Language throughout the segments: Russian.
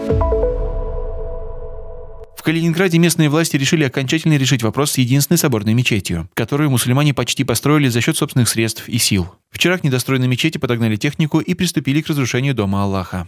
В Калининграде местные власти решили окончательно решить вопрос с единственной соборной мечетью, которую мусульмане почти построили за счет собственных средств и сил. Вчера к недостроенной мечети подогнали технику и приступили к разрушению дома Аллаха.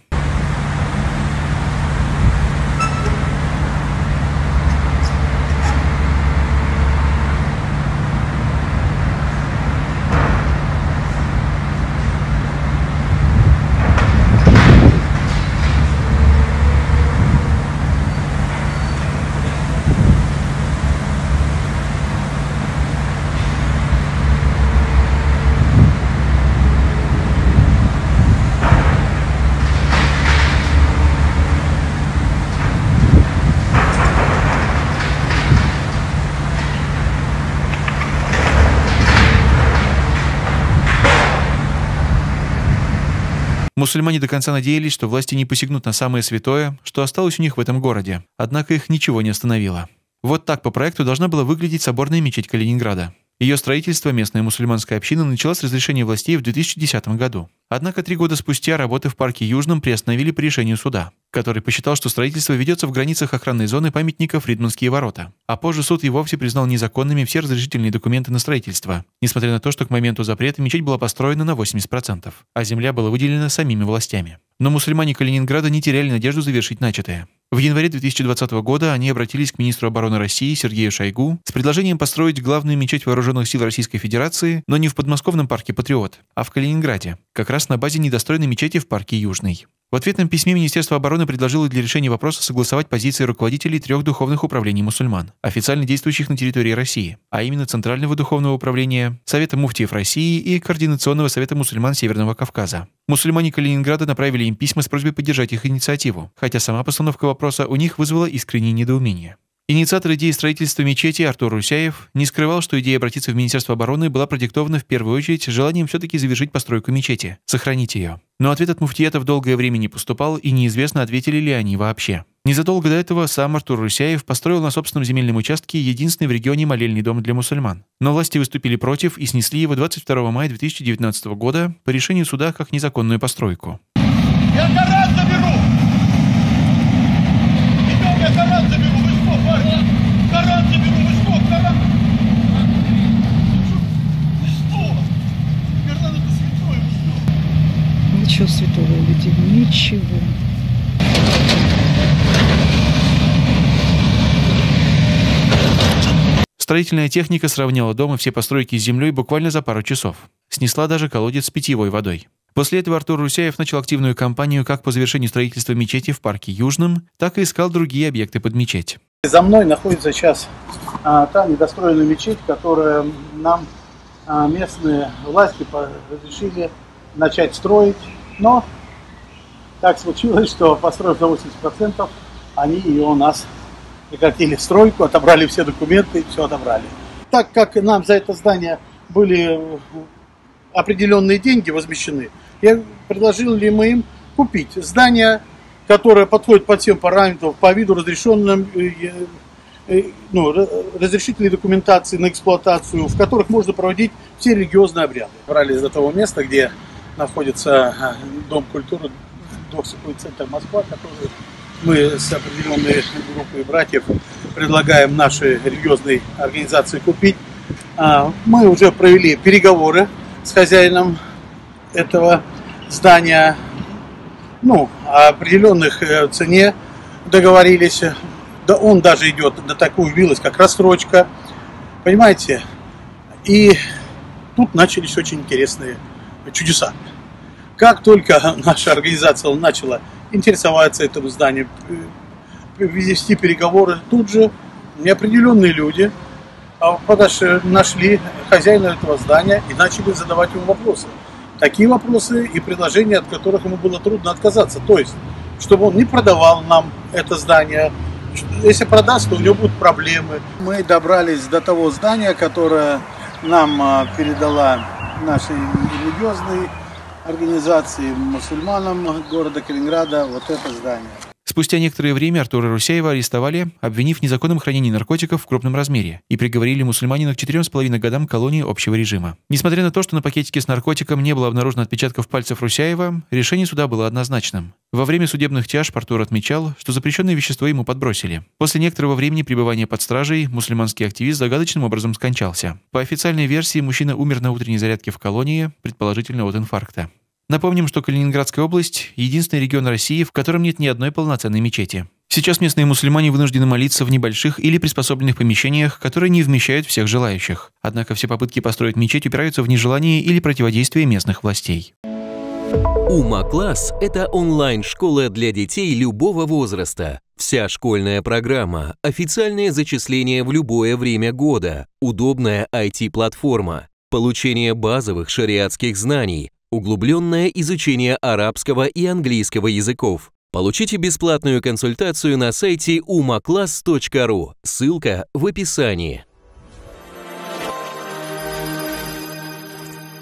Мусульмане до конца надеялись, что власти не посягнут на самое святое, что осталось у них в этом городе. Однако их ничего не остановило. Вот так по проекту должна была выглядеть соборная мечеть Калининграда. Ее строительство местная мусульманская община начала с разрешения властей в 2010 году. Однако 3 года спустя работы в парке Южном приостановили по решению суда, который посчитал, что строительство ведется в границах охранной зоны памятника Фридманские ворота. А позже суд и вовсе признал незаконными все разрешительные документы на строительство, несмотря на то, что к моменту запрета мечеть была построена на 80%, а земля была выделена самими властями. Но мусульмане Калининграда не теряли надежду завершить начатое. В январе 2020 года они обратились к министру обороны России Сергею Шойгу с предложением построить главную мечеть вооруженных сил Российской Федерации, но не в подмосковном парке «Патриот», а в Калининграде, как раз на базе недостроенной мечети в парке Южный. В ответном письме Министерство обороны предложило для решения вопроса согласовать позиции руководителей 3 духовных управлений мусульман, официально действующих на территории России, а именно Центрального духовного управления, Совета муфтиев России и Координационного совета мусульман Северного Кавказа. Мусульмане Калининграда направили им письма с просьбой поддержать их инициативу, хотя сама постановка вопроса у них вызвала искреннее недоумение. Инициатор идеи строительства мечети Артур Русяев не скрывал, что идея обратиться в Министерство обороны была продиктована в первую очередь желанием все-таки завершить постройку мечети, сохранить ее. Но ответ от муфтиятов долгое время не поступал, и неизвестно, ответили ли они вообще. Незадолго до этого сам Артур Русяев построил на собственном земельном участке единственный в регионе молельный дом для мусульман. Но власти выступили против и снесли его 22 мая 2019 года по решению суда как незаконную постройку. Я Коран заберу! Идем, я Коран заберу! Вы что, парни? Коран заберу! Вы что, Коран? Вы что? Коран это святое, вы что? Ничего святого увидели, ничего. Строительная техника сравняла дом и все постройки с землей буквально за пару часов. Снесла даже колодец с питьевой водой. После этого Артур Русяев начал активную кампанию как по завершению строительства мечети в парке Южном, так и искал другие объекты под мечеть. За мной находится сейчас та недостроенная мечеть, которую нам местные власти разрешили начать строить. Но так случилось, что построив за 80%, они ее у нас прекратили стройку, отобрали все документы, все отобрали. Так как нам за это здание были определенные деньги возмещены, я предложил ли мы им купить здание, которое подходит под всем параметрам, по виду разрешенным, разрешительной документации на эксплуатацию, в которых можно проводить все религиозные обряды. Брали из того места, где находится Дом культуры, Доксовый центр Москва, который мы с определенной группой братьев предлагаем нашей религиозной организации купить. Мы уже провели переговоры с хозяином этого здания, о определенных цене договорились. Да он даже идет до такой вилась, как рассрочка. Понимаете? И тут начались очень интересные чудеса. Как только наша организация начала интересоваться этим зданием, вести переговоры, тут же неопределенные люди нашли хозяина этого здания и начали задавать ему вопросы. Такие вопросы и предложения, от которых ему было трудно отказаться. То есть, чтобы он не продавал нам это здание. Если продаст, то у него будут проблемы. Мы добрались до того здания, которое нам передала наша религиозная организации мусульманам города Калининграда, вот это здание. С Спустя некоторое время Артура Русяева арестовали, обвинив в незаконном хранении наркотиков в крупном размере, и приговорили мусульманина к 4,5 годам колонии общего режима. Несмотря на то, что на пакетике с наркотиком не было обнаружено отпечатков пальцев Русяева, решение суда было однозначным. Во время судебных тяжб Артур отмечал, что запрещенное вещество ему подбросили. После некоторого времени пребывания под стражей мусульманский активист загадочным образом скончался. По официальной версии, мужчина умер на утренней зарядке в колонии, предположительно от инфаркта. Напомним, что Калининградская область – единственный регион России, в котором нет ни одной полноценной мечети. Сейчас местные мусульмане вынуждены молиться в небольших или приспособленных помещениях, которые не вмещают всех желающих. Однако все попытки построить мечеть упираются в нежелание или противодействие местных властей. Ума-класс – это онлайн-школа для детей любого возраста. Вся школьная программа, официальное зачисление в любое время года, удобная IT-платформа, получение базовых шариатских знаний, углубленное изучение арабского и английского языков. Получите бесплатную консультацию на сайте umaclass.ru. Ссылка в описании.